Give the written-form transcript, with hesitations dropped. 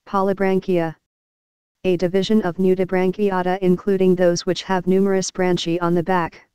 Polybranchia. A division of nudibranchiata including those which have numerous branchiae on the back.